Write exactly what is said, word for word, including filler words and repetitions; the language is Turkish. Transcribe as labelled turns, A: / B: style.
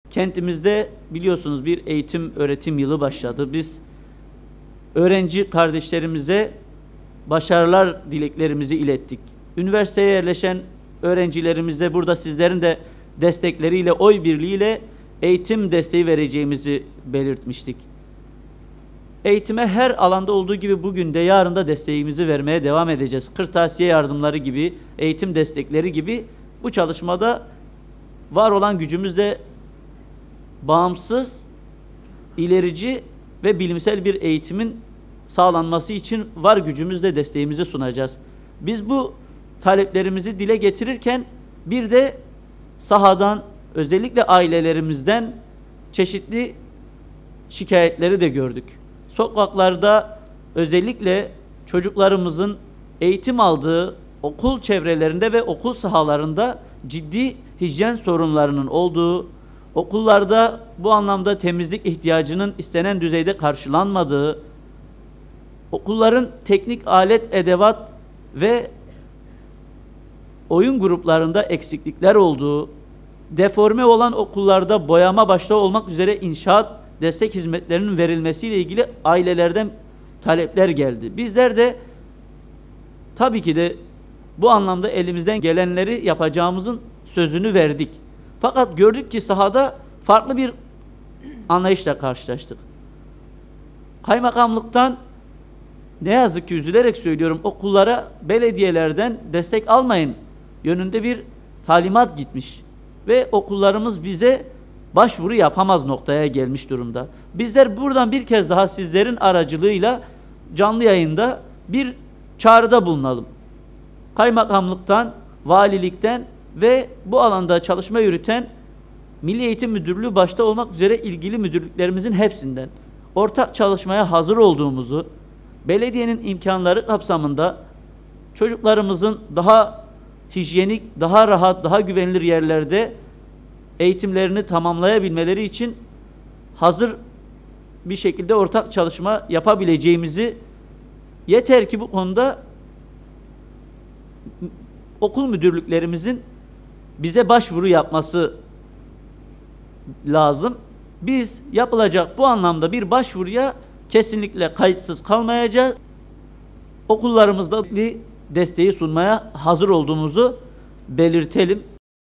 A: Kentimizde biliyorsunuz bir eğitim öğretim yılı başladı. Biz öğrenci kardeşlerimize başarılar dileklerimizi ilettik. Üniversiteye yerleşen öğrencilerimize burada sizlerin de destekleriyle, oy birliğiyle eğitim desteği vereceğimizi belirtmiştik. Eğitime her alanda olduğu gibi bugün de yarın da desteğimizi vermeye devam edeceğiz. Kırtasiye yardımları gibi, eğitim destekleri gibi bu çalışmada var olan gücümüzle bağımsız, ilerici ve bilimsel bir eğitimin sağlanması için var gücümüzle desteğimizi sunacağız. Biz bu taleplerimizi dile getirirken bir de sahadan, özellikle ailelerimizden çeşitli şikayetleri de gördük. Sokaklarda özellikle çocuklarımızın eğitim aldığı okul çevrelerinde ve okul sahalarında ciddi hijyen sorunlarının olduğu, okullarda bu anlamda temizlik ihtiyacının istenen düzeyde karşılanmadığı, okulların teknik alet, edevat ve oyun gruplarında eksiklikler olduğu, deforme olan okullarda boyama başta olmak üzere inşaat destek hizmetlerinin verilmesiyle ilgili ailelerden talepler geldi. Bizler de tabii ki de bu anlamda elimizden gelenleri yapacağımızın sözünü verdik. Fakat gördük ki sahada farklı bir anlayışla karşılaştık. Kaymakamlıktan ne yazık ki üzülerek söylüyorum, okullara belediyelerden destek almayın yönünde bir talimat gitmiş. Ve okullarımız bize başvuru yapamaz noktaya gelmiş durumda. Bizler buradan bir kez daha sizlerin aracılığıyla canlı yayında bir çağrıda bulunalım. Kaymakamlıktan, valilikten ve bu alanda çalışma yürüten Milli Eğitim Müdürlüğü başta olmak üzere ilgili müdürlüklerimizin hepsinden ortak çalışmaya hazır olduğumuzu, belediyenin imkanları kapsamında çocuklarımızın daha hijyenik, daha rahat, daha güvenilir yerlerde eğitimlerini tamamlayabilmeleri için hazır bir şekilde ortak çalışma yapabileceğimizi, yeter ki bu konuda okul müdürlüklerimizin bize başvuru yapması lazım. Biz yapılacak bu anlamda bir başvuruya kesinlikle kayıtsız kalmayacağız. Okullarımızda bir desteği sunmaya hazır olduğumuzu belirtelim.